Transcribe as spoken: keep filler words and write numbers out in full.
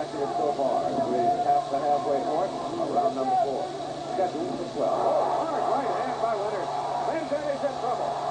accident so far. We passed the halfway point of round number four. Scheduled for twelve. Oh, hard right hand by Leonard. Ranzany's in trouble.